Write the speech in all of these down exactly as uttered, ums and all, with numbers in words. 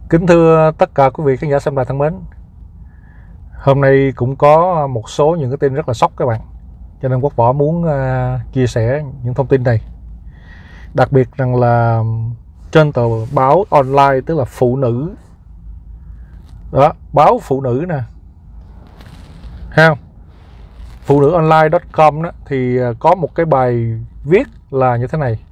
Kính thưa tất cả quý vị khán giả xem đài thân mến, hôm nay cũng có một số những cái tin rất là sốc các bạn, cho nên Quốc Võ muốn uh, chia sẻ những thông tin này. Đặc biệt rằng là trên tờ báo online, tức là Phụ Nữ đó, báo Phụ Nữ nè, ha, phụ nữ online chấm com đó, thì có một cái bài viết là như thế này: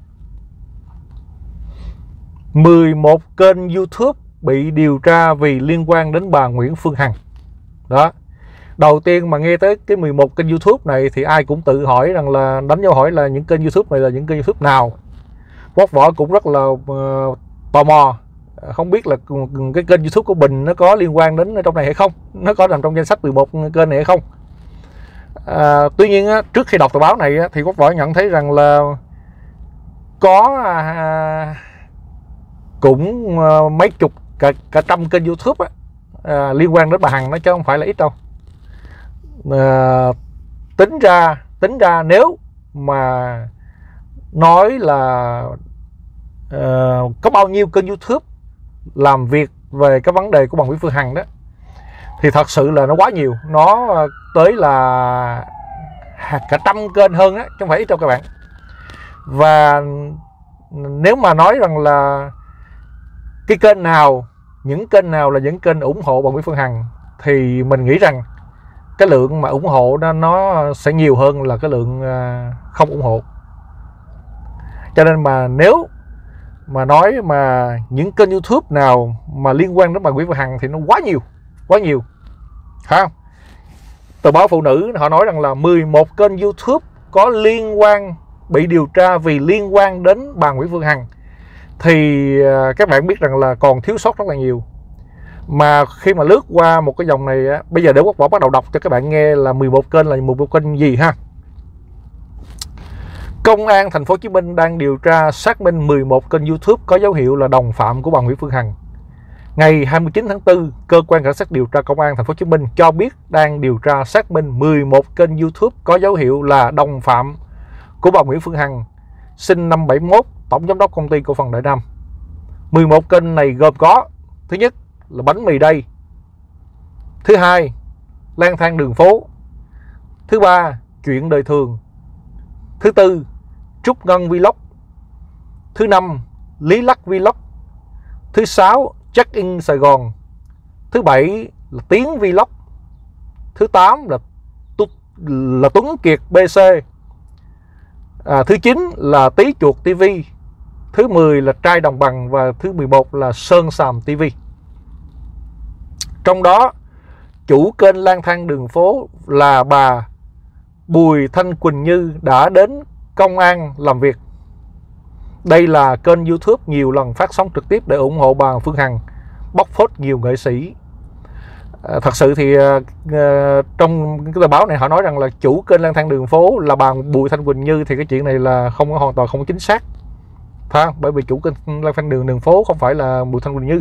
mười một kênh YouTube bị điều tra vì liên quan đến bà Nguyễn Phương Hằng. Đó, đầu tiên mà nghe tới cái mười một kênh YouTube này thì ai cũng tự hỏi rằng là đánh dấu hỏi là những kênh YouTube này là những kênh YouTube nào. Quốc Võ cũng rất là uh, tò mò, không biết là cái kênh YouTube của Bình nó có liên quan đến trong này hay không, nó có nằm trong danh sách mười một kênh này hay không. À, tuy nhiên á, trước khi đọc tờ báo này á, thì Quốc Võ nhận thấy rằng là có à, cũng à, mấy chục cả, cả trăm kênh YouTube á, à, liên quan đến bà Hằng đó, chứ không phải là ít đâu. À, tính ra tính ra nếu mà nói là à, có bao nhiêu kênh YouTube làm việc về cái vấn đề của bà Nguyễn Phương Hằng đó, thì thật sự là nó quá nhiều, nó tới là cả trăm kênh hơn á, chứ không phải ít đâu các bạn. Và nếu mà nói rằng là cái kênh nào, những kênh nào là những kênh ủng hộ bà Nguyễn Phương Hằng, thì mình nghĩ rằng cái lượng mà ủng hộ nó, nó sẽ nhiều hơn là cái lượng không ủng hộ. Cho nên mà nếu mà nói mà những kênh YouTube nào mà liên quan đến bà Nguyễn Phương Hằng thì nó quá nhiều, quá nhiều, phải không? Tờ báo Phụ Nữ họ nói rằng là mười một kênh YouTube có liên quan, bị điều tra vì liên quan đến bà Nguyễn Phương Hằng, thì các bạn biết rằng là còn thiếu sót rất là nhiều. Mà khi mà lướt qua một cái dòng này, bây giờ để Quốc Võ bắt đầu đọc cho các bạn nghe là mười một kênh là mười một kênh gì ha. Công an thành phố Hồ Chí Minh đang điều tra xác minh mười một kênh YouTube có dấu hiệu là đồng phạm của bà Nguyễn Phương Hằng. Ngày hai mươi chín tháng tư, cơ quan cảnh sát điều tra công an thành phố Hồ Chí Minh cho biết đang điều tra xác minh mười một kênh YouTube có dấu hiệu là đồng phạm của bà Nguyễn Phương Hằng, sinh năm bảy mốt, tổng giám đốc công ty cổ phần Đại Nam. mười một kênh này gồm có: thứ nhất là Bánh Mì Đây, thứ hai Lang Thang Đường Phố, thứ ba Chuyện Đời Thường, thứ tư Trúc Ngân Vlog, thứ năm Lý Lắc Vlog, thứ sáu Check In Sài Gòn, thứ bảy là Tiến Vlog, thứ tám là là Tuấn Kiệt bê xê, à, thứ chín là Tí Chuột ti vi, thứ mười là Trai Đồng Bằng và thứ mười một là Sơn Sàm ti vi. Trong đó chủ kênh Lang Thang Đường Phố là bà Bùi Thanh Quỳnh Như đã đến công an làm việc. Đây là kênh YouTube nhiều lần phát sóng trực tiếp để ủng hộ bà Phương Hằng, bóc phốt nhiều nghệ sĩ. À, thật sự thì à, trong cái tờ báo này họ nói rằng là chủ kênh Lang Thang Đường Phố là bà Bùi Thanh Quỳnh Như, thì cái chuyện này là không có, hoàn toàn không có chính xác. Phải không? Bởi vì chủ kênh Lang Thang Đường Đường Phố không phải là Bùi Thanh Quỳnh Như.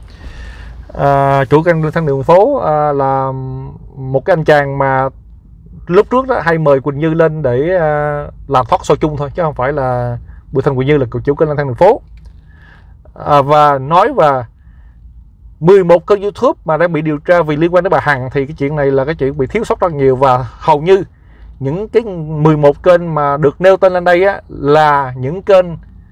À, chủ kênh Lang Thang Đường Phố à, là một cái anh chàng mà lúc trước đó hay mời Quỳnh Như lên để uh, làm talk show chung thôi, chứ không phải là Bùi Thanh Quỳnh Như là chủ kênh Lang Thang Đường Phố. À, và nói và mười một kênh YouTube mà đang bị điều tra vì liên quan đến bà Hằng, thì cái chuyện này là cái chuyện bị thiếu sót rất nhiều. Và hầu như những cái mười một kênh mà được nêu tên lên đây á, là những kênh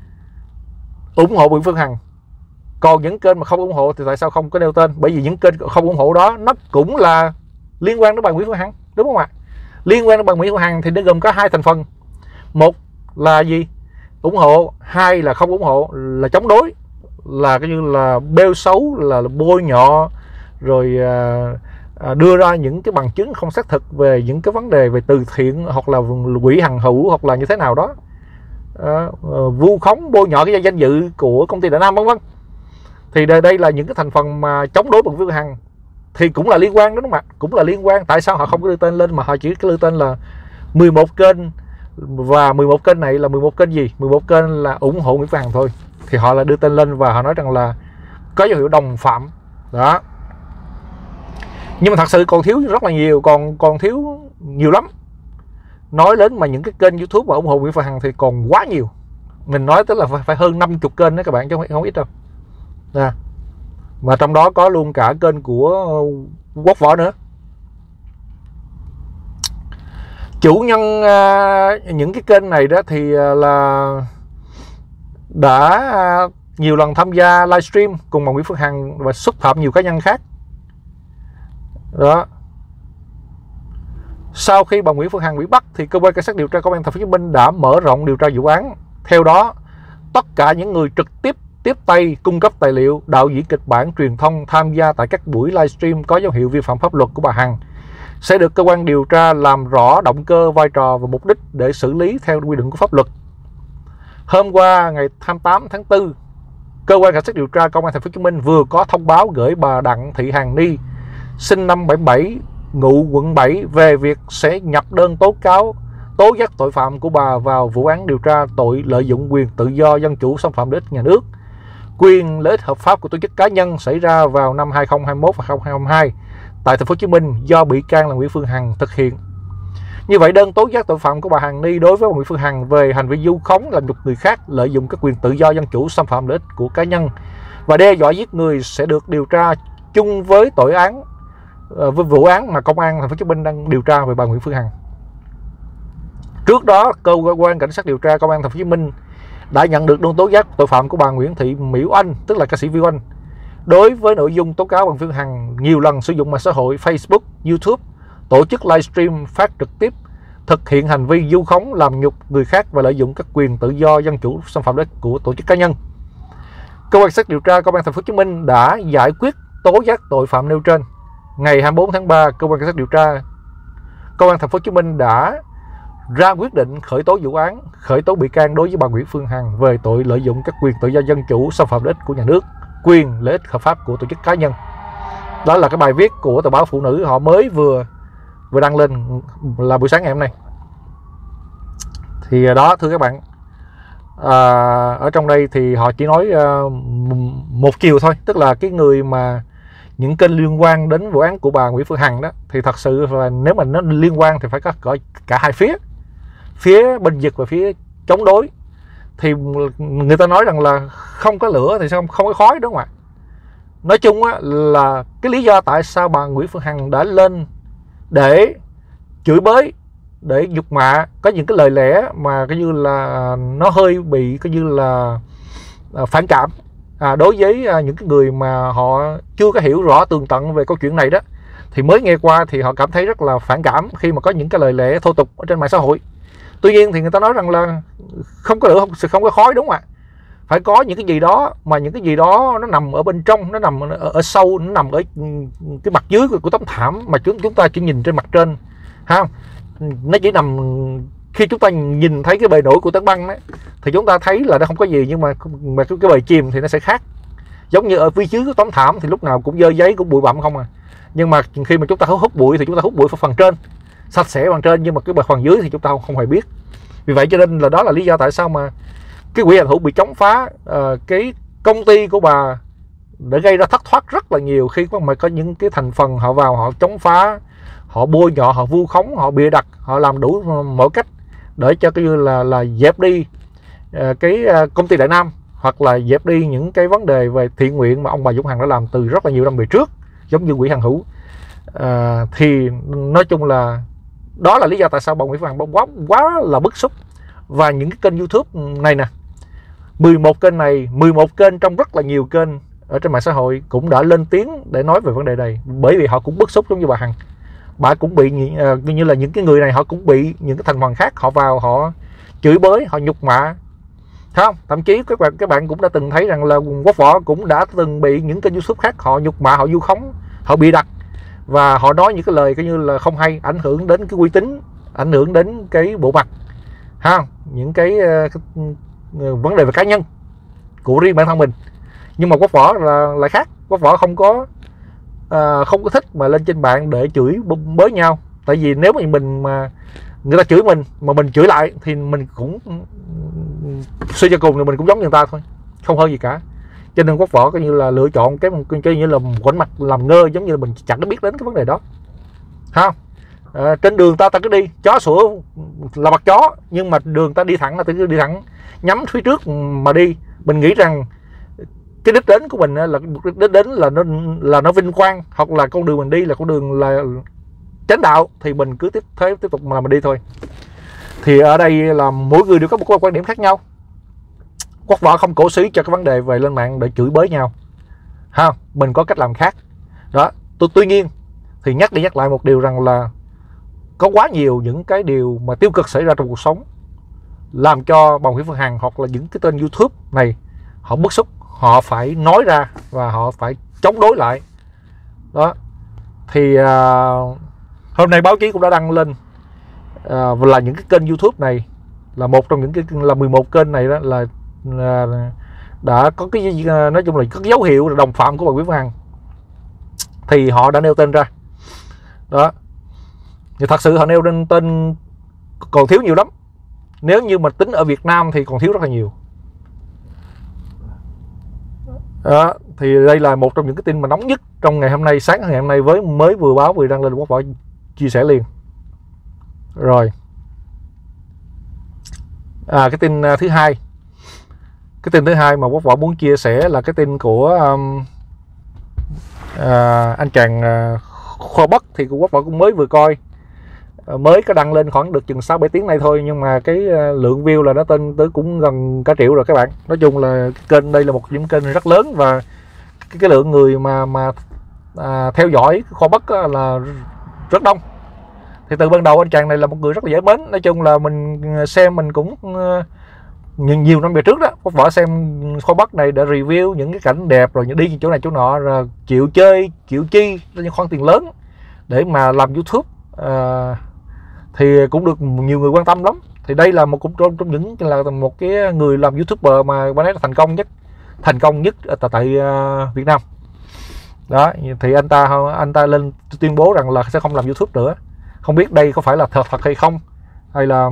ủng hộ Nguyễn Phương Hằng. Còn những kênh mà không ủng hộ thì tại sao không có nêu tên? Bởi vì những kênh không ủng hộ đó nó cũng là liên quan đến bà Nguyễn Phương Hằng, đúng không ạ? Liên quan đến bà Nguyễn Phương Hằng thì nó gồm có hai thành phần: một là gì? Ủng hộ. Hai là không ủng hộ, là chống đối, là cái như là bêu xấu, là bôi nhọ, rồi à, à, đưa ra những cái bằng chứng không xác thực về những cái vấn đề về từ thiện, hoặc là quỹ Hằng Hữu, hoặc là như thế nào đó, à, vu khống bôi nhọ cái danh dự của công ty Đại Nam, vân vân. Thì đây, đây là những cái thành phần mà chống đối bà Nguyễn Phương Hằng, thì cũng là liên quan, đúng không ạ? Cũng là liên quan. Tại sao họ không có đưa tên lên mà họ chỉ có đưa tên là mười một kênh, và mười một kênh này là mười một kênh gì? mười một kênh là ủng hộ Nguyễn Phương Hằng thôi. Thì họ là đưa tên lên và họ nói rằng là có dấu hiệu đồng phạm đó. Nhưng mà thật sự còn thiếu rất là nhiều, còn còn thiếu nhiều lắm. Nói đến mà những cái kênh YouTube mà ủng hộ Nguyễn Phương Hằng thì còn quá nhiều. Mình nói tới là phải hơn năm mươi kênh đó các bạn, chứ không, không ít đâu. À. Và trong đó có luôn cả kênh của Quốc Võ nữa. Chủ nhân uh, những cái kênh này đó thì uh, là đã uh, nhiều lần tham gia livestream cùng bà Nguyễn Phương Hằng và xúc phạm nhiều cá nhân khác. Đó. Sau khi bà Nguyễn Phương Hằng bị bắt thì cơ quan cảnh sát điều tra công an thành phố Hồ Chí Minh đã mở rộng điều tra vụ án. Theo đó, tất cả những người trực tiếp tiếp tay cung cấp tài liệu, đạo diễn kịch bản, truyền thông tham gia tại các buổi livestream có dấu hiệu vi phạm pháp luật của bà Hằng sẽ được cơ quan điều tra làm rõ động cơ, vai trò và mục đích để xử lý theo quy định của pháp luật. Hôm qua ngày hai mươi tám tháng tư, cơ quan cảnh sát điều tra công an thành phố Hồ Chí Minh vừa có thông báo gửi bà Đặng Thị Hàn Ni, sinh năm bảy mươi bảy, ngụ quận bảy về việc sẽ nhập đơn tố cáo tố giác tội phạm của bà vào vụ án điều tra tội lợi dụng quyền tự do dân chủ, xâm phạm lợi ích nhà nước, quyền lợi ích hợp pháp của tổ chức cá nhân xảy ra vào năm hai nghìn không trăm hai mươi mốt và hai nghìn không trăm hai mươi hai tại thành phố Hồ Chí Minh do bị can là Nguyễn Phương Hằng thực hiện. Như vậy, đơn tố giác tội phạm của bà Hàn Ni đối với bà Nguyễn Phương Hằng về hành vi vu khống, làm nhục người khác, lợi dụng các quyền tự do dân chủ, xâm phạm lợi ích của cá nhân và đe dọa giết người sẽ được điều tra chung với tội án với vụ án mà công an thành phố Hồ Chí Minh đang điều tra về bà Nguyễn Phương Hằng. Trước đó, cơ quan cảnh sát điều tra công an thành phố Hồ Chí Minh đã nhận được đơn tố giác tội phạm của bà Nguyễn Thị Mỹ Oanh, tức là ca sĩ Viu Anh, đối với nội dung tố cáo bà Nguyễn Phương Hằng nhiều lần sử dụng mạng xã hội Facebook, YouTube, tổ chức livestream phát trực tiếp, thực hiện hành vi vu khống, làm nhục người khác và lợi dụng các quyền tự do dân chủ, xâm phạm lợi ích của tổ chức cá nhân. Cơ quan cảnh sát điều tra công an thành phố Hồ Chí Minh đã giải quyết tố giác tội phạm nêu trên. Ngày hai mươi bốn tháng ba, cơ quan cảnh sát điều tra công an thành phố Hồ Chí Minh đã ra quyết định khởi tố vụ án, khởi tố bị can đối với bà Nguyễn Phương Hằng về tội lợi dụng các quyền tự do dân chủ, xâm phạm lợi ích của nhà nước, quyền lợi ích hợp pháp của tổ chức cá nhân. Đó là cái bài viết của tờ báo Phụ Nữ, họ mới vừa vừa đăng lên là buổi sáng ngày hôm nay. Thì đó, thưa các bạn, à, ở trong đây thì họ chỉ nói uh, một chiều thôi, tức là cái người mà những kênh liên quan đến vụ án của bà Nguyễn Phương Hằng đó thì thật sự là nếu mà nó liên quan thì phải có cả, cả hai phía, phía bên giật và phía chống đối. Thì người ta nói rằng là không có lửa thì sao không có khói, đúng không ạ? Nói chung á, là cái lý do tại sao bà Nguyễn Phương Hằng đã lên để chửi bới, để nhục mạ, có những cái lời lẽ mà coi như là nó hơi bị coi như là phản cảm à, đối với những cái người mà họ chưa có hiểu rõ tường tận về câu chuyện này đó, thì mới nghe qua thì họ cảm thấy rất là phản cảm khi mà có những cái lời lẽ thô tục ở trên mạng xã hội. Tuy nhiên thì người ta nói rằng là không có lửa không, không có khói, đúng không ạ? Phải có những cái gì đó, mà những cái gì đó nó nằm ở bên trong, nó nằm ở, ở sâu, nó nằm ở cái mặt dưới của, của tấm thảm mà chúng chúng ta chỉ nhìn trên mặt trên, ha. Nó chỉ nằm khi chúng ta nhìn thấy cái bề nổi của tảng băng đấy, thì chúng ta thấy là nó không có gì, nhưng mà mà cái, cái bề chìm thì nó sẽ khác. Giống như ở phía dưới của tấm thảm thì lúc nào cũng dơ giấy, cũng bụi bặm không à. Nhưng mà khi mà chúng ta hút bụi thì chúng ta hút bụi phần trên, sạch sẽ phần trên, nhưng mà cái phần dưới thì chúng ta không, không hề biết. Vì vậy cho nên là đó là lý do tại sao mà cái quỹ hành hữu bị chống phá, uh, cái công ty của bà đã gây ra thất thoát rất là nhiều khi mà có những cái thành phần họ vào họ chống phá, họ bôi nhọ, họ vu khống, họ bịa đặt, họ làm đủ mọi cách để cho cái như là là dẹp đi uh, cái uh, công ty Đại Nam, hoặc là dẹp đi những cái vấn đề về thiện nguyện mà ông bà Dũng Hằng đã làm từ rất là nhiều năm về trước, giống như quỹ hành hữu. Uh, thì nói chung là đó là lý do tại sao bà Nguyễn Phương Hằng quá quá là bức xúc. Và những cái kênh YouTube này nè, mười một kênh này, mười một kênh trong rất là nhiều kênh ở trên mạng xã hội cũng đã lên tiếng để nói về vấn đề này, bởi vì họ cũng bức xúc giống như bà Hằng. Bà cũng bị uh, như là những cái người này họ cũng bị những cái thành phần khác họ vào họ chửi bới, họ nhục mạ, thấy không? Thậm chí các bạn các bạn cũng đã từng thấy rằng là Quốc Võ cũng đã từng bị những kênh YouTube khác họ nhục mạ, họ vu khống, họ bịa đặt và họ nói những cái lời coi như là không hay, ảnh hưởng đến cái uy tín, ảnh hưởng đến cái bộ mặt, ha, những cái, cái vấn đề về cá nhân của riêng bản thân mình. Nhưng mà Quốc Võ là lại khác. Quốc Võ không có uh, không có thích mà lên trên mạng để chửi bới nhau. Tại vì nếu mà mình mà người ta chửi mình mà mình chửi lại thì mình cũng suy cho cùng thì mình cũng giống như người ta thôi, không hơn gì cả. Cho nên Quốc Võ coi như là lựa chọn cái cái như là ngoảnh mặt làm ngơ, giống như là mình chẳng có biết đến cái vấn đề đó, ha. À, trên đường ta ta cứ đi, chó sủa là mặt chó, nhưng mà đường ta đi thẳng là ta cứ đi thẳng, nhắm phía trước mà đi. Mình nghĩ rằng cái đích đến của mình là đích đến là nó là nó vinh quang, hoặc là con đường mình đi là con đường là chánh đạo, thì mình cứ tiếp thế tiếp tục mà mình đi thôi. Thì ở đây là mỗi người đều có một quan điểm khác nhau. Quốc Võ không cổ suý cho cái vấn đề về lên mạng để chửi bới nhau ha, mình có cách làm khác đó. Tôi tuy nhiên thì nhắc đi nhắc lại một điều rằng là có quá nhiều những cái điều mà tiêu cực xảy ra trong cuộc sống làm cho bà Nguyễn Phương Hằng hoặc là những cái tên YouTube này họ bức xúc, họ phải nói ra và họ phải chống đối lại đó. Thì uh, hôm nay báo chí cũng đã đăng lên uh, là những cái kênh YouTube này là một trong những cái là mười một kênh này đó là uh, đã có cái uh, nói chung là có cái dấu hiệu là đồng phạm của bà Nguyễn Phương Hằng, thì họ đã nêu tên ra đó. Thì thật sự họ nêu lên tên còn thiếu nhiều lắm. Nếu như mà tính ở Việt Nam thì còn thiếu rất là nhiều đó. Thì đây là một trong những cái tin mà nóng nhất trong ngày hôm nay, sáng ngày hôm nay, với mới vừa báo vừa đăng lên Quốc Võ chia sẻ liền. Rồi à, cái tin thứ hai cái tin thứ hai mà Quốc Võ muốn chia sẻ là cái tin của um, à, anh chàng uh, Khoa Bắc. Thì Quốc Võ cũng mới vừa coi, mới có đăng lên khoảng được chừng sáu bảy tiếng nay thôi, nhưng mà cái lượng view là nó tên tới cũng gần cả triệu rồi các bạn. Nói chung là cái kênh đây là một những kênh rất lớn, và cái, cái lượng người mà mà à, theo dõi Khoa Bắc là rất đông. Thì từ ban đầu anh chàng này là một người rất là dễ mến. Nói chung là mình xem mình cũng nhiều, nhiều năm về trước đó, Quốc Võ xem Khoa Bắc này để review những cái cảnh đẹp, rồi đi chỗ này chỗ nọ, rồi chịu chơi chịu chi những khoản tiền lớn để mà làm YouTube. À, thì cũng được nhiều người quan tâm lắm. Thì đây là một cũng trong, trong những là một cái người làm YouTuber mà bạn ấy là thành công nhất thành công nhất tại, tại uh, Việt Nam đó. Thì anh ta anh ta lên tuyên bố rằng là sẽ không làm YouTube nữa. Không biết đây có phải là thật, thật hay không, hay là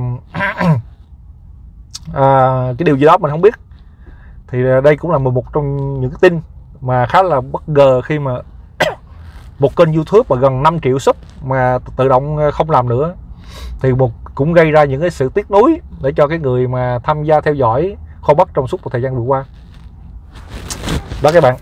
à, cái điều gì đó mình không biết. Thì đây cũng là một trong những cái tin mà khá là bất ngờ, khi mà một kênh YouTube mà gần năm triệu sub mà tự động không làm nữa, thì một cũng gây ra những cái sự tiếc nuối để cho cái người mà tham gia theo dõi Khoa Bắc trong suốt một thời gian vừa qua đó các bạn.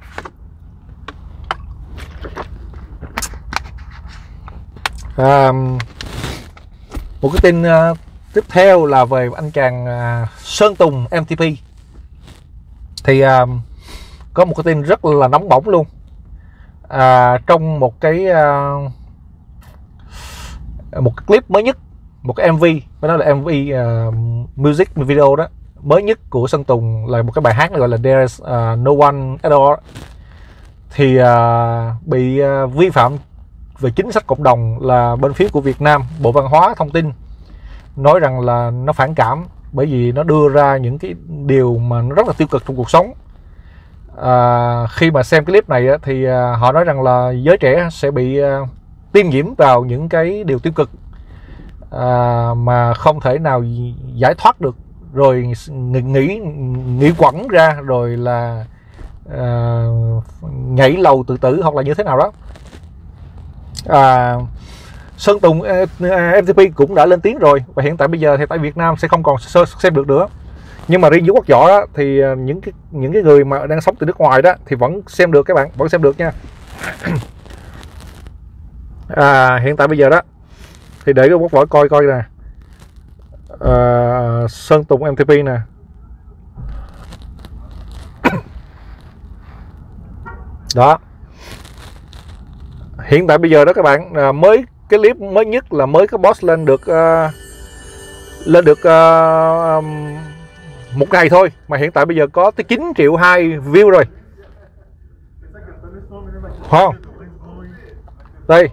À, một cái tin uh, tiếp theo là về anh chàng uh, Sơn Tùng em tê pê. Thì uh, có một cái tin rất là nóng bỏng luôn. À, trong một cái uh, một cái clip mới nhất, một cái em vê, đó là em vê uh, music video đó mới nhất của Sơn Tùng, là một cái bài hát gọi là There's uh, No One At All. Thì uh, bị uh, vi phạm về chính sách cộng đồng, là bên phía của Việt Nam, Bộ Văn hóa Thông tin nói rằng là nó phản cảm bởi vì nó đưa ra những cái điều mà nó rất là tiêu cực trong cuộc sống. À, khi mà xem cái clip này thì à, họ nói rằng là giới trẻ sẽ bị à, tiêm nhiễm vào những cái điều tiêu cực à, mà không thể nào giải thoát được, rồi nghĩ nghĩ quẩn ra, rồi là à, nhảy lầu tự tử hoặc là như thế nào đó. À, Sơn Tùng em tê pê cũng đã lên tiếng rồi, và hiện tại bây giờ thì tại Việt Nam sẽ không còn xem được nữa. Nhưng mà riêng với Quốc Võ đó, thì những cái những cái người mà đang sống từ nước ngoài đó thì vẫn xem được các bạn, vẫn xem được nha. À, hiện tại bây giờ đó thì để Quốc Võ coi coi nè. À, Sơn Tùng em tê pê nè. Đó. Hiện tại bây giờ đó các bạn, à, mới cái clip mới nhất là mới có post lên được uh, lên được uh, um, một ngày thôi, mà hiện tại bây giờ có tới chín triệu hai view rồi. Không? Đây.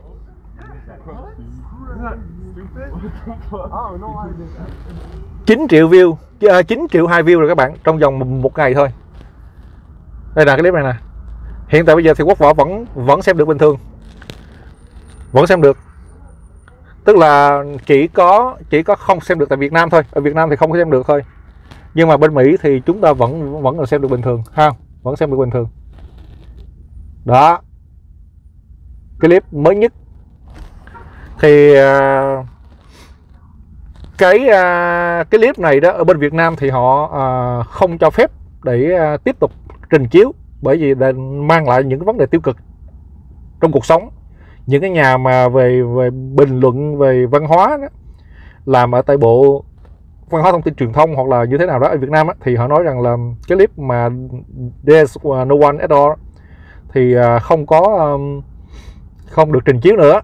chín triệu view, chín triệu hai view rồi các bạn, trong vòng một ngày thôi. Đây là cái clip này nè. Hiện tại bây giờ thì Quốc Võ vẫn vẫn xem được bình thường. Vẫn xem được. Tức là chỉ có chỉ có không xem được tại Việt Nam thôi. Ở Việt Nam thì không có xem được thôi. Nhưng mà bên Mỹ thì chúng ta vẫn vẫn còn xem được bình thường ha, vẫn xem được bình thường. Đó. Clip mới nhất. Thì uh, cái uh, cái clip này đó ở bên Việt Nam thì họ uh, không cho phép để uh, tiếp tục trình chiếu, bởi vì để mang lại những cái vấn đề tiêu cực trong cuộc sống. Những cái nhà mà về về bình luận về văn hóa đó, làm ở tại Bộ Văn hóa Thông tin Truyền thông hoặc là như thế nào đó ở Việt Nam á, thì họ nói rằng là cái clip mà There's no one at all thì không có không được trình chiếu nữa.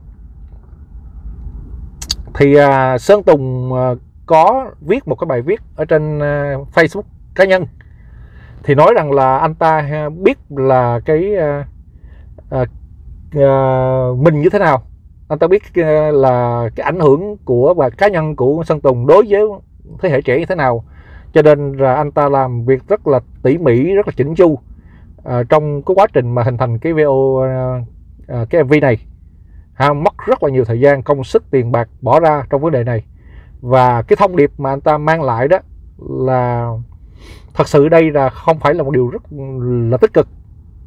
Thì Sơn Tùng có viết một cái bài viết ở trên Facebook cá nhân, thì nói rằng là anh ta biết là cái uh, uh, mình như thế nào, anh ta biết uh, là cái ảnh hưởng của và cá nhân của Sơn Tùng đối với thế hệ trẻ như thế nào, cho nên là anh ta làm việc rất là tỉ mỉ, rất là chỉnh chu uh, trong cái quá trình mà hình thành cái video uh, uh, cái em vê này. Ha, mất rất là nhiều thời gian, công sức, tiền bạc bỏ ra trong vấn đề này. Và cái thông điệp mà anh ta mang lại đó là thật sự đây là không phải là một điều rất là tích cực,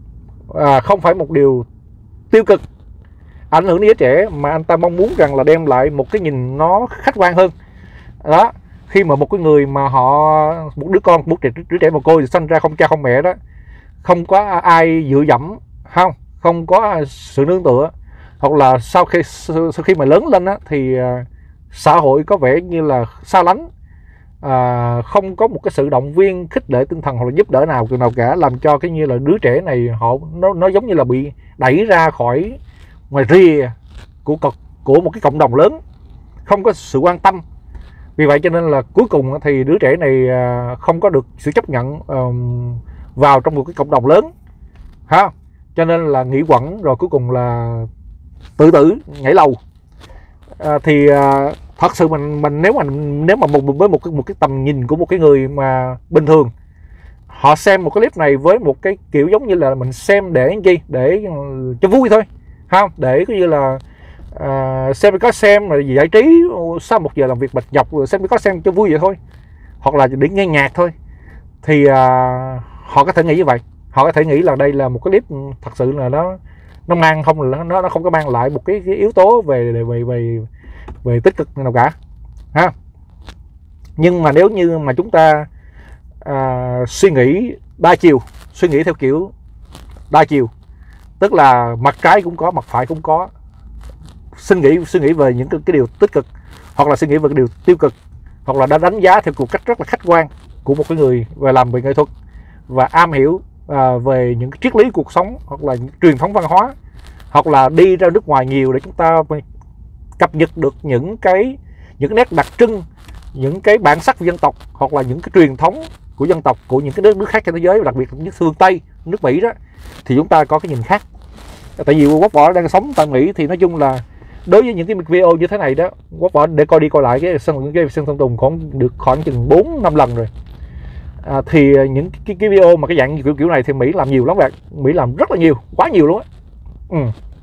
à, không phải một điều tiêu cực ảnh hưởng đến giới trẻ, mà anh ta mong muốn rằng là đem lại một cái nhìn nó khách quan hơn. Đó, khi mà một cái người mà họ, một đứa con, một đứa trẻ mồ côi sinh ra không cha không mẹ đó, không có ai dựa dẫm, không, không có sự nương tựa, hoặc là sau khi sau khi mà lớn lên á, thì xã hội có vẻ như là xa lánh, à, không có một cái sự động viên, khích lệ tinh thần hoặc là giúp đỡ nào nào cả, làm cho cái như là đứa trẻ này họ nó nó giống như là bị đẩy ra khỏi ngoài rìa của của một cái cộng đồng lớn, không có sự quan tâm. Vì vậy cho nên là cuối cùng thì đứa trẻ này không có được sự chấp nhận um, vào trong một cái cộng đồng lớn, ha, cho nên là nghỉ quẩn, rồi cuối cùng là tự tử nhảy lầu. À, thì à, thật sự mình mình nếu mà nếu mà một với một cái một cái tầm nhìn của một cái người mà bình thường, họ xem một cái clip này với một cái kiểu giống như là mình xem để chi, để cho vui thôi, không, để có như là à, xem có xem rồi giải trí sau một giờ làm việc mệt nhọc, rồi xem có xem cho vui vậy thôi, hoặc là để nghe nhạc thôi, thì à, họ có thể nghĩ như vậy. Họ có thể nghĩ là đây là một cái clip thật sự là nó nó mang không là nó nó không có mang lại một cái, cái yếu tố về về về về tích cực nào cả, ha. Nhưng mà nếu như mà chúng ta à, suy nghĩ đa chiều, suy nghĩ theo kiểu đa chiều, tức là mặt trái cũng có, mặt phải cũng có, suy nghĩ suy nghĩ về những cái, cái điều tích cực, hoặc là suy nghĩ về cái điều tiêu cực, hoặc là đã đánh giá theo một cách rất là khách quan của một cái người về làm về nghệ thuật và am hiểu à, về những cái triết lý cuộc sống, hoặc là những truyền thống văn hóa, hoặc là đi ra nước ngoài nhiều để chúng ta cập nhật được những cái những cái nét đặc trưng, những cái bản sắc của dân tộc, hoặc là những cái truyền thống của dân tộc của những cái nước nước khác trên thế giới, đặc biệt như phương Tây, nước Mỹ đó, thì chúng ta có cái nhìn khác. Tại vì Quốc Võ đang sống tại Mỹ thì nói chung là đối với những cái video như thế này đó, Quốc Võ để coi đi coi lại cái sân cái sân Sơn Tùng còn được khoảng chừng bốn năm lần rồi. À, thì những cái, cái video mà cái dạng kiểu kiểu này thì Mỹ làm nhiều lắm bạn, Mỹ làm rất là nhiều, quá nhiều luôn á. Ừ.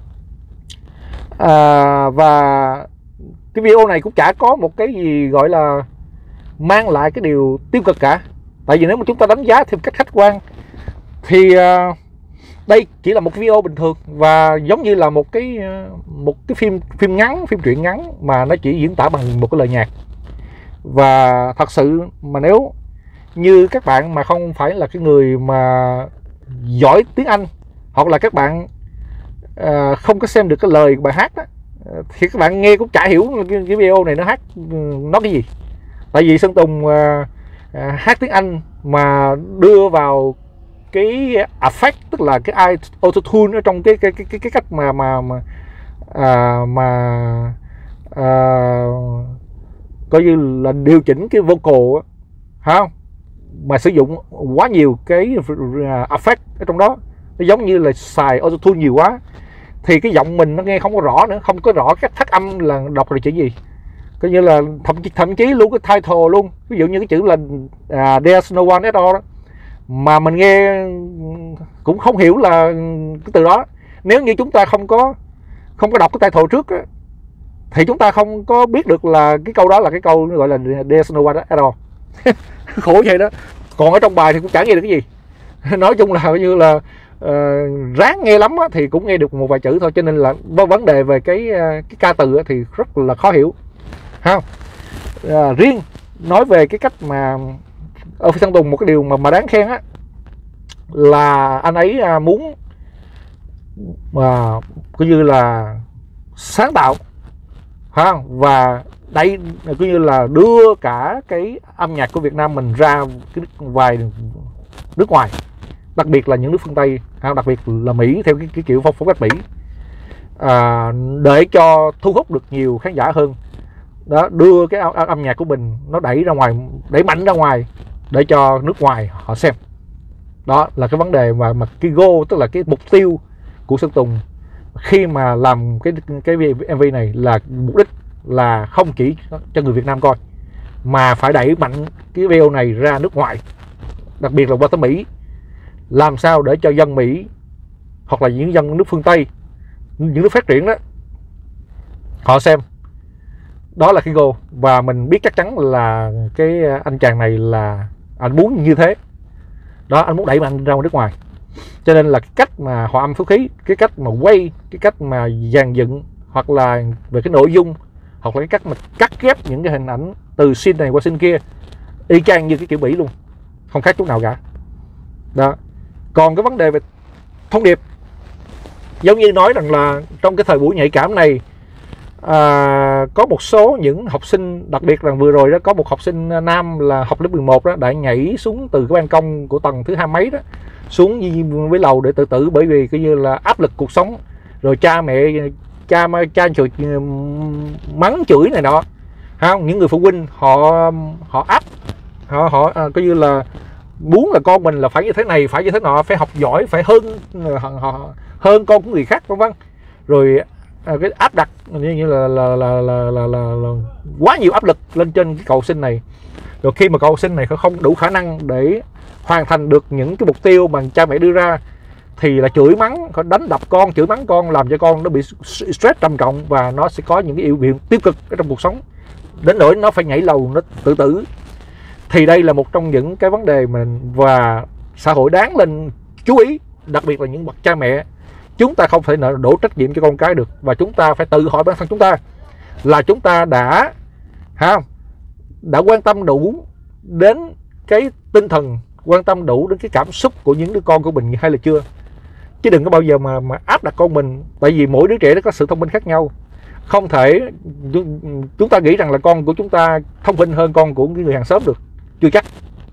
À, và cái video này cũng chả có một cái gì gọi là mang lại cái điều tiêu cực cả. Tại vì nếu mà chúng ta đánh giá theo cách khách quan thì uh, đây chỉ là một cái video bình thường, và giống như là một cái một cái phim phim ngắn, phim truyện ngắn mà nó chỉ diễn tả bằng một cái lời nhạc. Và thật sự mà nếu như các bạn mà không phải là cái người mà giỏi tiếng Anh, hoặc là các bạn uh, không có xem được cái lời bài hát đó, thì các bạn nghe cũng chả hiểu cái, cái video này nó hát nó cái gì. Tại vì Sơn Tùng uh, uh, hát tiếng Anh mà đưa vào cái effect, tức là cái auto tune ở trong cái cái cái cái cách mà mà mà à, mà à, coi như là điều chỉnh cái vocal, không, mà sử dụng quá nhiều cái effect ở trong đó, nó giống như là xài auto tune nhiều quá, thì cái giọng mình nó nghe không có rõ nữa, không có rõ cách phát âm là đọc là chữ gì, coi như là thậm chí thậm chí luôn cái title luôn, ví dụ như cái chữ là uh, There's no one at all đó, mà mình nghe cũng không hiểu là cái từ đó. Nếu như chúng ta không có không có đọc cái title trước á, thì chúng ta không có biết được là cái câu đó là cái câu gọi là There's no one at all. Khổ vậy đó. Còn ở trong bài thì cũng chẳng nghe được cái gì. Nói chung là như là uh, ráng nghe lắm á, thì cũng nghe được một vài chữ thôi, cho nên là vấn đề về cái cái ca từ á, thì rất là khó hiểu, ha. Uh, riêng nói về cái cách mà ở phía Sơn Tùng một cái điều mà mà đáng khen á là anh ấy muốn mà coi như là sáng tạo ha, và đây coi như là đưa cả cái âm nhạc của Việt Nam mình ra cái vài nước ngoài, đặc biệt là những nước phương Tây, đặc biệt là Mỹ theo cái, cái kiểu phong phong cách Mỹ, à, để cho thu hút được nhiều khán giả hơn. Đó, đưa cái âm, âm nhạc của mình nó đẩy ra ngoài, đẩy mạnh ra ngoài để cho nước ngoài họ xem. Đó là cái vấn đề mà mà cái goal, tức là cái mục tiêu của Sơn Tùng khi mà làm cái cái em vê này, là mục đích là không chỉ cho người Việt Nam coi mà phải đẩy mạnh cái video này ra nước ngoài, đặc biệt là qua tới Mỹ, làm sao để cho dân Mỹ hoặc là những dân nước phương Tây, những nước phát triển đó, họ xem. Đó là cái goal, và mình biết chắc chắn là cái anh chàng này là anh muốn như thế. Đó, anh muốn đẩy mạnh ra nước ngoài, cho nên là cái cách mà hòa âm phối khí, cái cách mà quay, cái cách mà dàn dựng, hoặc là về cái nội dung, hoặc là cái cách mà cắt ghép những cái hình ảnh từ scene này qua scene kia, y chang như cái kiểu Mỹ luôn, không khác chút nào cả. Đó. Còn cái vấn đề về thông điệp, giống như nói rằng là trong cái thời buổi nhạy cảm này, à, có một số những học sinh, đặc biệt là vừa rồi đó, có một học sinh nam là học lớp mười một đó, đã nhảy xuống từ cái ban công của tầng thứ hai mấy đó xuống với lầu để tự tử, bởi vì coi như là áp lực cuộc sống, rồi cha mẹ cha cha chửi, mắng chửi này nọ, không, những người phụ huynh họ họ áp họ họ à, coi như là muốn là con mình là phải như thế này, phải như thế nọ, phải học giỏi, phải hơn họ hơn con của người khác, vân vân. Rồi à, cái áp đặt như, như là, là, là, là, là, là, là quá nhiều áp lực lên trên cái cậu sinh này. Rồi khi mà cậu sinh này không đủ khả năng để hoàn thành được những cái mục tiêu mà cha mẹ đưa ra, thì là chửi mắng, đánh đập con, chửi mắng con, làm cho con nó bị stress trầm trọng, và nó sẽ có những cái biểu hiện tiêu cực ở trong cuộc sống, đến nỗi nó phải nhảy lầu, nó tự tử. Thì đây là một trong những cái vấn đề mà và xã hội đáng lên chú ý, đặc biệt là những bậc cha mẹ. Chúng ta không thể đổ trách nhiệm cho con cái được, và chúng ta phải tự hỏi bản thân chúng ta là chúng ta đã ha, đã quan tâm đủ đến cái tinh thần, quan tâm đủ đến cái cảm xúc của những đứa con của mình hay là chưa. Chứ đừng có bao giờ mà, mà áp đặt con mình, tại vì mỗi đứa trẻ nó có sự thông minh khác nhau. Không thể chúng ta nghĩ rằng là con của chúng ta thông minh hơn con của người hàng xóm được, chưa chắc.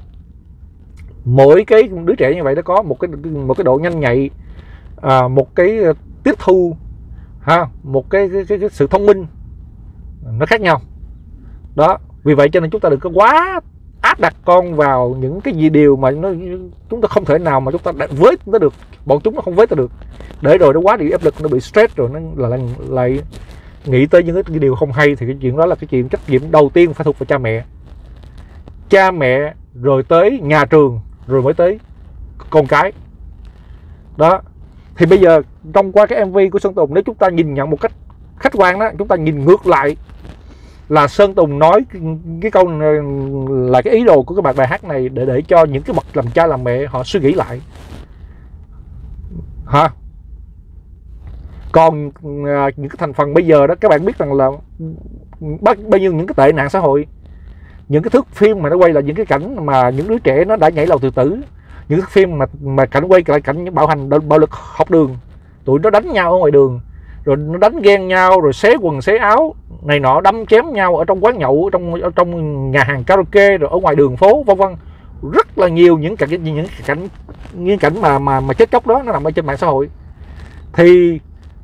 Mỗi cái đứa trẻ như vậy nó có một cái một cái độ nhanh nhạy, à, một cái tiếp thu ha, một cái, cái, cái, cái sự thông minh nó khác nhau. Đó, vì vậy cho nên chúng ta đừng có quá áp đặt con vào những cái gì điều mà nó chúng ta không thể nào mà chúng ta với nó được, bọn chúng nó không với ta được, để rồi nó quá bị áp lực, nó bị stress, rồi nó là lại nghĩ tới những cái điều không hay. Thì cái chuyện đó là cái chuyện trách nhiệm đầu tiên phải thuộc về cha mẹ, cha mẹ rồi tới nhà trường, rồi mới tới con cái. Đó, thì bây giờ trong qua cái em vê của Sơn Tùng, nếu chúng ta nhìn nhận một cách khách quan đó, chúng ta nhìn ngược lại là Sơn Tùng nói cái câu là cái ý đồ của cái bài bài hát này để để cho những cái bậc làm cha làm mẹ họ suy nghĩ lại hả. Còn à, những cái thành phần bây giờ đó, các bạn biết rằng là bao, bao nhiêu những cái tệ nạn xã hội, những cái thước phim mà nó quay là những cái cảnh mà những đứa trẻ nó đã nhảy lầu tự tử, những thước phim mà mà cảnh quay lại cảnh bạo hành bạo lực học đường, tụi nó đánh nhau ở ngoài đường, rồi nó đánh ghen nhau, rồi xé quần xé áo này nọ, đâm chém nhau ở trong quán nhậu, ở trong ở trong nhà hàng karaoke, rồi ở ngoài đường phố, vân vân. Rất là nhiều những cảnh những cảnh những cảnh mà mà mà chết chóc đó nó nằm ở trên mạng xã hội. Thì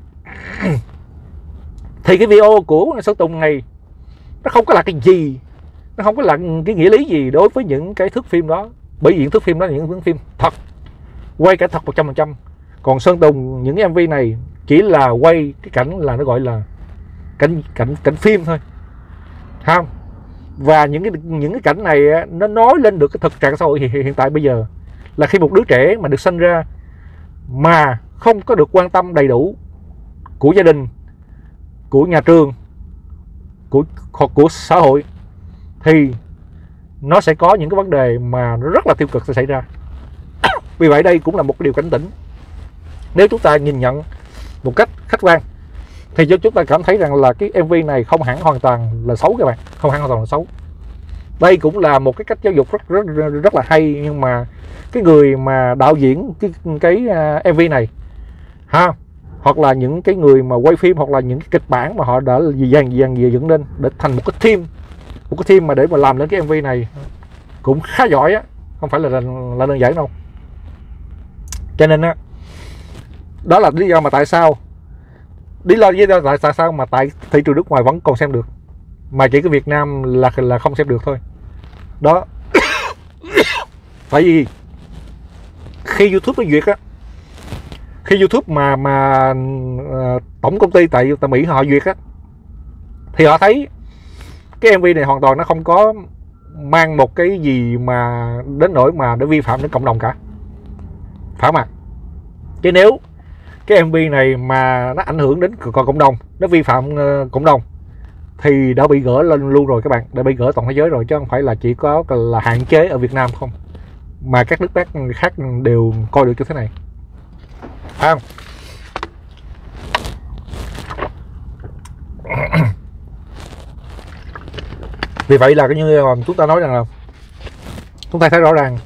thì cái video của Sơn Tùng này nó không có là cái gì, nó không có là cái nghĩa lý gì đối với những cái thước phim đó, bởi vì những thước phim đó là những thước phim thật, quay cả thật một trăm phần trăm. Còn Sơn Tùng những cái em vê này chỉ là quay cái cảnh là nó gọi là cảnh cảnh cảnh phim thôi, không? Và những cái những cái cảnh này nó nói lên được cái thực trạng xã hội hiện, hiện tại bây giờ, là khi một đứa trẻ mà được sinh ra mà không có được quan tâm đầy đủ của gia đình, của nhà trường, của hoặc của xã hội, thì nó sẽ có những cái vấn đề mà nó rất là tiêu cực sẽ xảy ra. Vì vậy đây cũng là một cái điều cảnh tỉnh. Nếu chúng ta nhìn nhận một cách khách quan thì cho chúng ta cảm thấy rằng là cái em vê này không hẳn hoàn toàn là xấu các bạn, không hẳn hoàn toàn là xấu. Đây cũng là một cái cách giáo dục rất rất rất là hay, nhưng mà cái người mà đạo diễn cái cái uh, em vê này ha, hoặc là những cái người mà quay phim, hoặc là những cái kịch bản mà họ đã dàn dàn dựng lên để thành một cái team, một cái team mà để mà làm lên cái em vê này cũng khá giỏi á, không phải là là đơn giản đâu. Cho nên á, đó là lý do mà tại sao lý do lý do tại, tại sao mà tại thị trường nước ngoài vẫn còn xem được, mà chỉ cái Việt Nam là là không xem được thôi. Đó. Tại vì khi YouTube nó duyệt á, khi YouTube mà mà uh, tổng công ty tại tại Mỹ họ duyệt á, thì họ thấy cái em vê này hoàn toàn nó không có mang một cái gì mà đến nỗi mà để vi phạm đến cộng đồng cả, phải mà. Chứ nếu cái em vê này mà nó ảnh hưởng đến còn cộng đồng, nó vi phạm uh, cộng đồng thì đã bị gỡ lên luôn rồi các bạn, đã bị gỡ toàn thế giới rồi, chứ không phải là chỉ có là hạn chế ở Việt Nam không, mà các nước khác đều coi được như thế này. À. Vì vậy là cái như chúng ta nói rằng là chúng ta thấy rõ ràng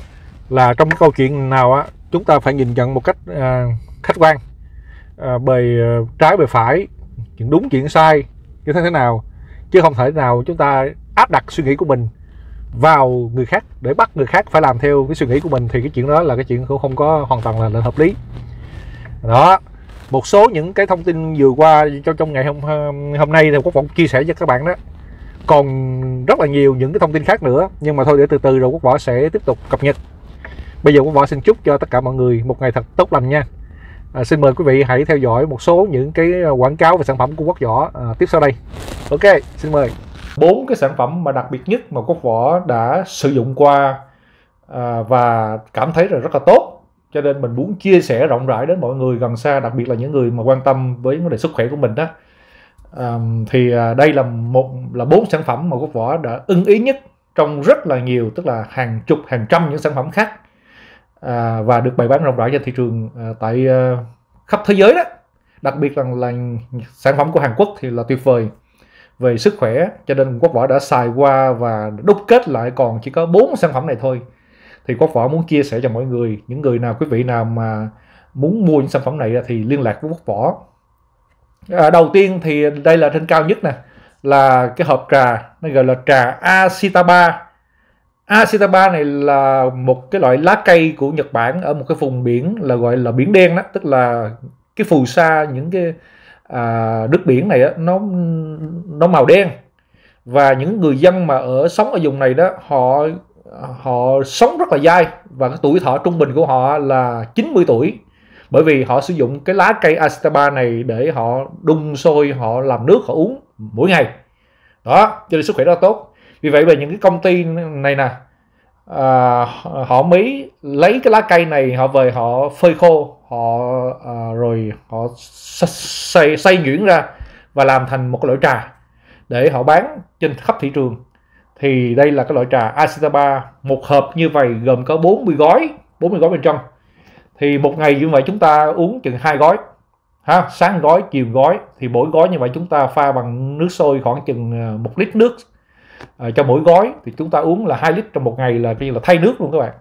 là trong cái câu chuyện nào á, chúng ta phải nhìn nhận một cách à, khách quan, à, bề trái bề phải, chuyện đúng chuyện sai như thế thế nào, chứ không thể nào chúng ta áp đặt suy nghĩ của mình vào người khác để bắt người khác phải làm theo cái suy nghĩ của mình, thì cái chuyện đó là cái chuyện cũng không có hoàn toàn là, là hợp lý. Đó, một số những cái thông tin vừa qua trong trong ngày hôm hôm nay thì Quốc Võ chia sẻ cho các bạn đó, còn rất là nhiều những cái thông tin khác nữa, nhưng mà thôi để từ từ rồi Quốc Võ sẽ tiếp tục cập nhật. Bây giờ Quốc Võ xin chúc cho tất cả mọi người một ngày thật tốt lành nha. À, xin mời quý vị hãy theo dõi một số những cái quảng cáo về sản phẩm của Quốc Võ à, tiếp sau đây. Ok, xin mời. Bốn cái sản phẩm mà đặc biệt nhất mà Quốc Võ đã sử dụng qua à, và cảm thấy là rất là tốt, cho nên mình muốn chia sẻ rộng rãi đến mọi người gần xa, đặc biệt là những người mà quan tâm với vấn đề sức khỏe của mình đó. À, thì à, đây là một là bốn sản phẩm mà Quốc Võ đã ưng ý nhất trong rất là nhiều, tức là hàng chục hàng trăm những sản phẩm khác, à, và được bày bán rộng rãi trên thị trường à, tại à, khắp thế giới đó. Đặc biệt là, là sản phẩm của Hàn Quốc thì là tuyệt vời về sức khỏe, cho nên Quốc Võ đã xài qua và đúc kết lại còn chỉ có bốn sản phẩm này thôi. Thì Quốc Võ muốn chia sẻ cho mọi người, những người nào, quý vị nào mà muốn mua những sản phẩm này thì liên lạc với Quốc Võ. À, đầu tiên thì đây là trên cao nhất nè, là cái hộp trà, nó gọi là trà Ashitaba. Ashitaba này là một cái loại lá cây của Nhật Bản ở một cái vùng biển là gọi là biển đen đó, tức là cái phù sa, những cái à, nước biển này đó, nó nó màu đen, và những người dân mà ở sống ở vùng này đó, họ họ sống rất là dai, và cái tuổi thọ trung bình của họ là chín mươi tuổi, bởi vì họ sử dụng cái lá cây Ashitaba này để họ đun sôi, họ làm nước họ uống mỗi ngày đó, cho nên sức khỏe rất là tốt. Vì vậy về những cái công ty này nè, à, họ mới lấy cái lá cây này, họ về họ phơi khô, họ à, rồi họ xay, xay nhuyễn ra và làm thành một cái loại trà để họ bán trên khắp thị trường. Thì đây là cái loại trà Ashitaba, một hộp như vậy gồm có bốn mươi gói, bốn mươi gói bên trong. Thì một ngày như vậy chúng ta uống chừng hai gói ha, sáng gói chiều gói, thì mỗi gói như vậy chúng ta pha bằng nước sôi khoảng chừng một lít nước à, cho mỗi gói, thì chúng ta uống là hai lít trong một ngày, là như là thay nước luôn các bạn.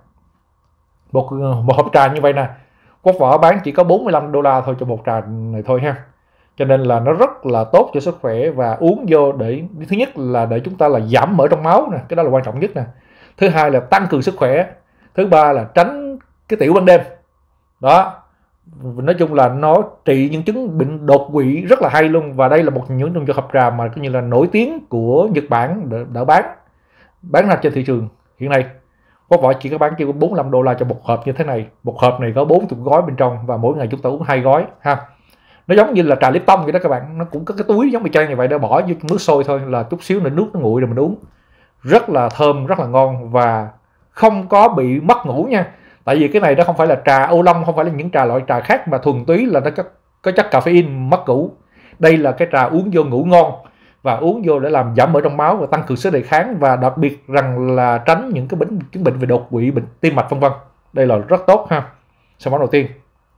Một một hộp trà như vậy nè, Quốc Võ bán chỉ có bốn mươi lăm đô la thôi cho một trà này thôi ha. Cho nên là nó rất là tốt cho sức khỏe, và uống vô để thứ nhất là để chúng ta là giảm mỡ trong máu nè, cái đó là quan trọng nhất nè. Thứ hai là tăng cường sức khỏe. Thứ ba là tránh cái tiểu ban đêm. Đó. Nói chung là nó trị những chứng bệnh đột quỵ rất là hay luôn, và đây là một những trong hộp trà mà coi như là nổi tiếng của Nhật Bản đã, đã bán bán ra trên thị trường hiện nay. Quốc Võ chỉ có bán kêu bốn mươi lăm đô la cho một hộp như thế này. Một hộp này có bốn mươi gói bên trong, và mỗi ngày chúng ta uống hai gói ha. Nó giống như là trà Lipton vậy đó các bạn, nó cũng có cái túi giống như chai như vậy, để bỏ vô nước sôi thôi, là chút xíu nữa nước nó nguội rồi mình uống. Rất là thơm, rất là ngon, và không có bị mất ngủ nha. Tại vì cái này nó không phải là trà ô long, không phải là những trà loại trà khác mà thuần túy là nó có, có chất caffeine mất ngủ. Đây là cái trà uống vô ngủ ngon, và uống vô để làm giảm mỡ trong máu và tăng cường sức đề kháng, và đặc biệt rằng là tránh những cái bệnh chứng bệnh về đột quỵ, bệnh tim mạch vân vân. Đây là rất tốt ha. Sản phẩm đầu tiên.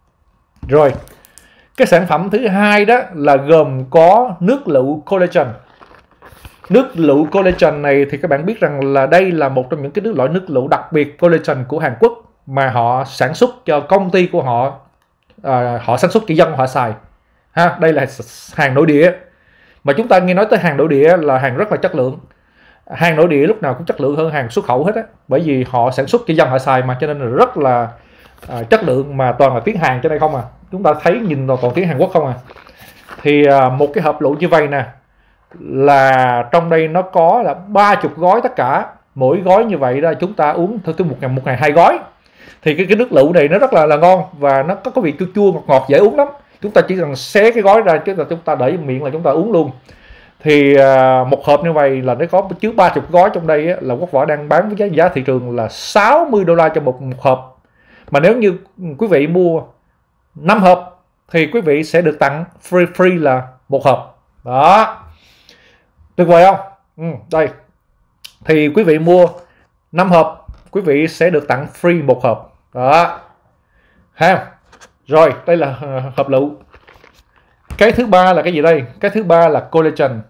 Rồi, cái sản phẩm thứ hai đó là gồm có nước lựu collagen. Nước lựu collagen này thì các bạn biết rằng là đây là một trong những cái nước loại nước lựu đặc biệt collagen của Hàn Quốc mà họ sản xuất cho công ty của họ, à, họ sản xuất cho dân họ xài. Ha, đây là hàng nội địa. Mà chúng ta nghe nói tới hàng nội địa là hàng rất là chất lượng. Hàng nội địa lúc nào cũng chất lượng hơn hàng xuất khẩu hết á, bởi vì họ sản xuất cho dân họ xài mà, cho nên là rất là à, chất lượng, mà toàn là tiếng Hàn cho đây không à. Chúng ta thấy nhìn toàn, toàn tiếng Hàn Quốc không à. Thì à, một cái hộp lựu như vậy nè, là trong đây nó có là ba mươi gói tất cả, mỗi gói như vậy đó chúng ta uống theo một ngày một ngày hai gói. Thì cái, cái nước lựu này nó rất là là ngon và nó có có vị chua chua ngọt ngọt dễ uống lắm. Chúng ta chỉ cần xé cái gói ra chứ là chúng ta để miệng là chúng ta uống luôn. Thì à, một hộp như vậy là nó có chứa ba mươi gói trong đây á, là Quốc Võ đang bán với giá giá thị trường là sáu mươi đô la cho một, một hộp. Mà nếu như quý vị mua năm hộp thì quý vị sẽ được tặng free free là một hộp. Đó. Tuyệt vời không? Ừ, đây. Thì quý vị mua năm hộp, quý vị sẽ được tặng free một hộp. Đó. Ha. Rồi, đây là hộp lựu. Cái thứ ba là cái gì đây? Cái thứ ba là collagen.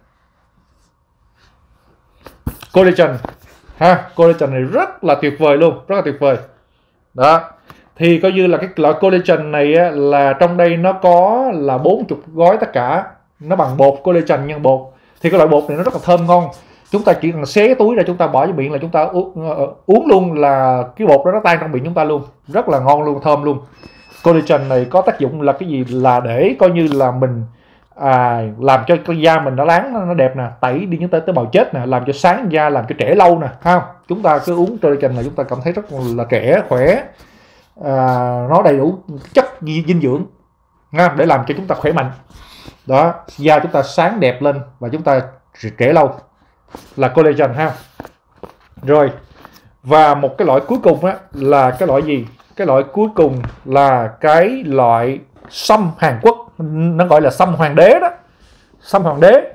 Collagen. Ha, collagen này rất là tuyệt vời luôn, rất là tuyệt vời. Đó. Thì coi như là cái loại collagen này á, là trong đây nó có là bốn mươi gói tất cả. Nó bằng bột collagen nhân bột. Thì cái loại bột này nó rất là thơm ngon. Chúng ta chỉ cần xé cái túi ra, chúng ta bỏ vào miệng là chúng ta uống, uống luôn là cái bột đó nó tan trong miệng chúng ta luôn. Rất là ngon luôn, thơm luôn. Collagen này có tác dụng là cái gì? Là để coi như là mình à, làm cho cái da mình nó láng, nó đẹp nè, tẩy đi những tới tế bào chết nè, làm cho sáng da, làm cho trẻ lâu nè, ha. Chúng ta cứ uống collagen là chúng ta cảm thấy rất là trẻ, khỏe, à, nó đầy đủ chất dinh dưỡng, ha, để làm cho chúng ta khỏe mạnh. Đó, da chúng ta sáng đẹp lên và chúng ta trẻ lâu là collagen, ha. Rồi, và một cái loại cuối cùng á là cái loại gì? Cái loại cuối cùng là cái loại sâm Hàn Quốc, nó gọi là sâm hoàng đế đó. Sâm hoàng đế.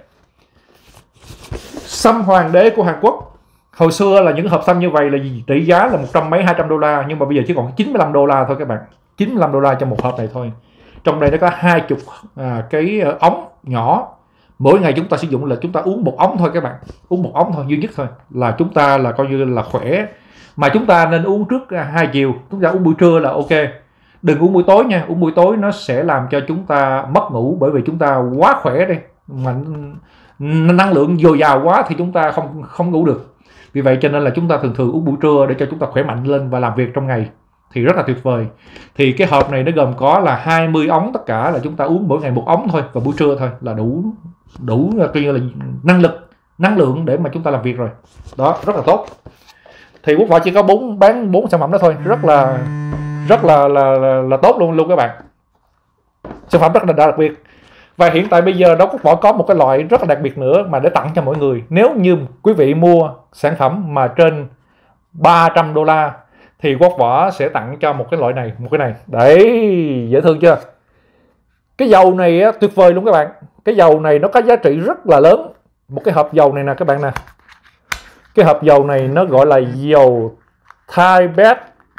Sâm hoàng đế của Hàn Quốc. Hồi xưa là những hộp sâm như vậy là gì? Trị giá là một trăm mấy hai trăm đô la, nhưng mà bây giờ chỉ còn chín mươi lăm đô la thôi các bạn. chín mươi lăm đô la cho một hộp này thôi. Trong đây nó có hai mươi à, cái ống nhỏ. Mỗi ngày chúng ta sử dụng là chúng ta uống một ống thôi các bạn. Uống một ống thôi, duy nhất thôi. Là chúng ta là coi như là khỏe. Mà chúng ta nên uống trước hai chiều. Chúng ta uống buổi trưa là ok. Đừng uống buổi tối nha. Uống buổi tối nó sẽ làm cho chúng ta mất ngủ. Bởi vì chúng ta quá khỏe đi. Mà năng lượng dồi dào quá thì chúng ta không không ngủ được. Vì vậy cho nên là chúng ta thường thường uống buổi trưa để cho chúng ta khỏe mạnh lên và làm việc trong ngày. Thì rất là tuyệt vời. Thì cái hộp này nó gồm có là hai mươi ống tất cả, là chúng ta uống mỗi ngày một ống thôi, và buổi trưa thôi là đủ đủ coi như là năng lực, năng lượng để mà chúng ta làm việc rồi. Đó, rất là tốt. Thì Quốc Võ chỉ có bốn bán bốn sản phẩm đó thôi, rất là rất là là, là, là tốt luôn luôn các bạn. Sản phẩm rất là đặc biệt. Và hiện tại bây giờ đó Quốc Võ có một cái loại rất là đặc biệt nữa mà để tặng cho mọi người. Nếu như quý vị mua sản phẩm mà trên ba trăm đô la thì Quốc Võ sẽ tặng cho một cái loại này, một cái này. Đấy, dễ thương chưa? Cái dầu này á, tuyệt vời luôn các bạn. Cái dầu này nó có giá trị rất là lớn. Một cái hộp dầu này nè các bạn nè. Cái hộp dầu này nó gọi là dầu Thai-Best.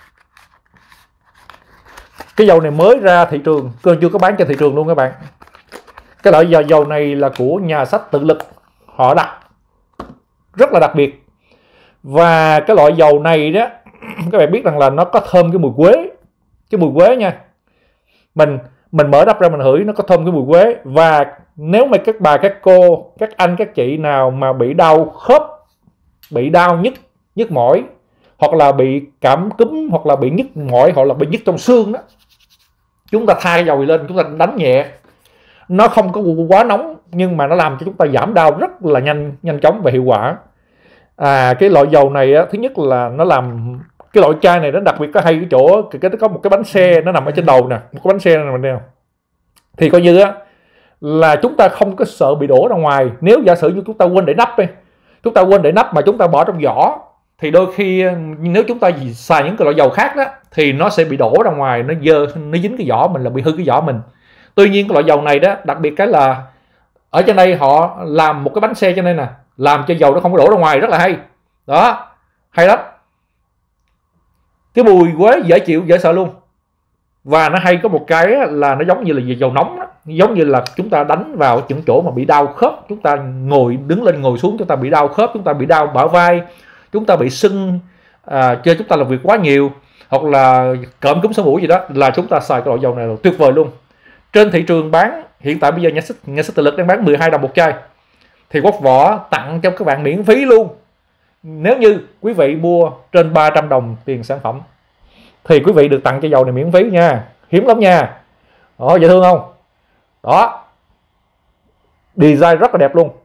Cái dầu này mới ra thị trường, cơ chưa có bán trên thị trường luôn các bạn. Cái loại dầu dầu này là của nhà sách Tự Lực, họ đặt rất là đặc biệt. Và cái loại dầu này đó các bạn biết rằng là nó có thơm cái mùi quế, cái mùi quế nha. Mình mình mở đắp ra mình hửi nó có thơm cái mùi quế. Và nếu mà các bà, các cô, các anh, các chị nào mà bị đau khớp, bị đau nhức, nhức mỏi, hoặc là bị cảm cúm, hoặc là bị nhức mỏi, hoặc là bị nhức trong xương đó, chúng ta thay dầu lên, chúng ta đánh nhẹ. Nó không có quá nóng nhưng mà nó làm cho chúng ta giảm đau rất là nhanh, nhanh chóng và hiệu quả. À, cái loại dầu này á, thứ nhất là nó làm cái loại chai này nó đặc biệt có hay cái chỗ cái có một cái bánh xe nó nằm ở trên đầu nè, một cái bánh xe này nè. Thì coi như á là chúng ta không có sợ bị đổ ra ngoài. Nếu giả sử như chúng ta quên để nắp đi, chúng ta quên để nắp mà chúng ta bỏ trong giỏ thì đôi khi nếu chúng ta xài những cái loại dầu khác đó thì nó sẽ bị đổ ra ngoài, nó dơ, nó dính cái giỏ mình là bị hư cái giỏ mình. Tuy nhiên cái loại dầu này đó đặc biệt cái là ở trên đây họ làm một cái bánh xe cho nên nè, làm cho dầu nó không có đổ ra ngoài, rất là hay. Đó, hay lắm. Cái mùi quế dễ chịu, dễ sợ luôn. Và nó hay có một cái là nó giống như là dầu nóng đó. Giống như là chúng ta đánh vào những chỗ mà bị đau khớp, chúng ta ngồi đứng lên ngồi xuống chúng ta bị đau khớp, chúng ta bị đau bả vai, chúng ta bị sưng, à, cho chúng ta làm việc quá nhiều, hoặc là cỡm cúm sổ mũi gì đó, là chúng ta xài cái loại dầu này là tuyệt vời luôn. Trên thị trường bán hiện tại bây giờ nhà sách nhà sách Tự Lực đang bán mười hai đồng một chai, thì Quốc Võ tặng cho các bạn miễn phí luôn. Nếu như quý vị mua trên ba trăm đồng tiền sản phẩm thì quý vị được tặng cái dầu này miễn phí nha, hiếm lắm nha. Đó, dễ thương không? Đó, design rất là đẹp luôn,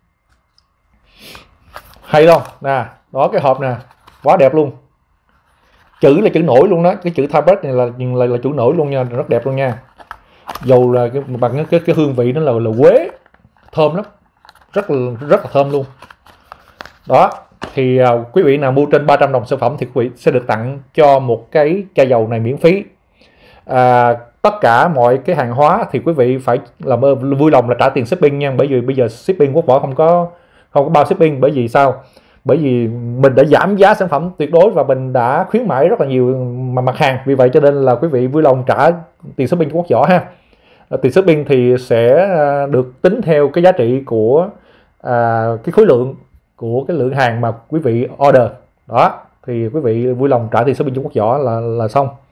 hay không nè. Đó, cái hộp nè quá đẹp luôn, chữ là chữ nổi luôn đó, cái chữ Thaibat này là là, là chữ nổi luôn nha, rất đẹp luôn nha. Dầu là cái bằng cái, cái hương vị nó là là quế, thơm lắm, rất là rất là thơm luôn. Đó thì à, quý vị nào mua trên ba trăm đồng sản phẩm thì quý vị sẽ được tặng cho một cái chai dầu này miễn phí. À, tất cả mọi cái hàng hóa thì quý vị phải làm ơn vui lòng là trả tiền shipping nha, bởi vì bây giờ shipping Quốc Võ không có không có bao shipping. Bởi vì sao? Bởi vì mình đã giảm giá sản phẩm tuyệt đối và mình đã khuyến mãi rất là nhiều mặt hàng, vì vậy cho nên là quý vị vui lòng trả tiền shipping cho Quốc Võ ha. Tiền shipping thì sẽ được tính theo cái giá trị của à, cái khối lượng của cái lượng hàng mà quý vị order. Đó thì quý vị vui lòng trả tiền shipping cho Quốc Võ là là xong.